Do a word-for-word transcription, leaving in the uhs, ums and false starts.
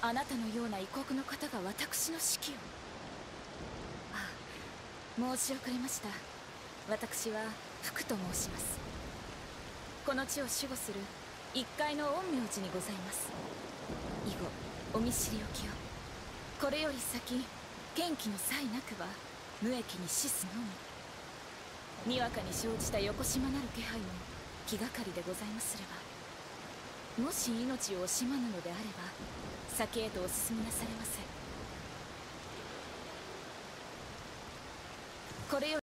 あなたのような異国の方が私の指揮を。ああ、申し遅れました。私は福と申します。この地を守護する一階の陰陽師にございます。以後お見知りおきを。これより先元気の際なくば無益に死すのみ。にわかに生じた横島なる気配も気がかりでございますれば、もし命を惜しまぬのであれば先へとお進みなされませ。これより